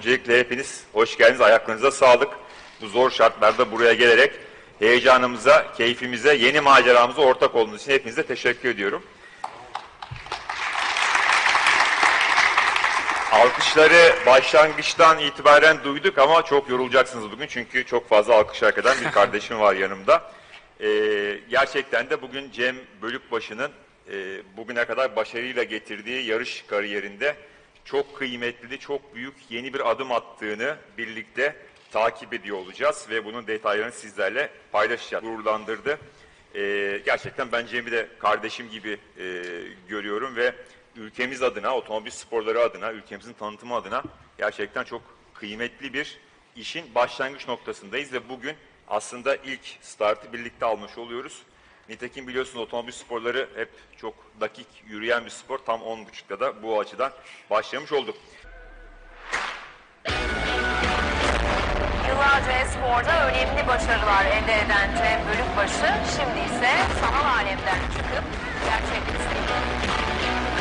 Öncelikle hepiniz hoş geldiniz. Ayaklarınıza sağlık. Bu zor şartlarda buraya gelerek heyecanımıza, keyfimize, yeni maceramıza ortak olduğunuz için hepinize teşekkür ediyorum. Alkışları başlangıçtan itibaren duyduk ama çok yorulacaksınız bugün. Çünkü çok fazla alkış hak eden bir kardeşim var yanımda. Gerçekten de bugün Cem Bölükbaşı'nın bugüne kadar başarıyla getirdiği yarış kariyerinde çok kıymetli, çok büyük yeni bir adım attığını birlikte takip ediyor olacağız ve bunun detaylarını sizlerle paylaşacağız. Gururlandırdı. Gerçekten ben Cem'i de kardeşim gibi görüyorum ve ülkemiz adına, otomobil sporları adına, ülkemizin tanıtımı adına gerçekten çok kıymetli bir işin başlangıç noktasındayız ve bugün aslında ilk startı birlikte almış oluyoruz. Nitekim biliyorsunuz otomobil sporları hep çok dakik yürüyen bir spor. Tam 10.30'da da bu açıdan başlamış olduk. Yıllarca e-sporda önemli başarılar elde eden Cem Bölükbaşı şimdi ise sanal alemden çıkıp gerçek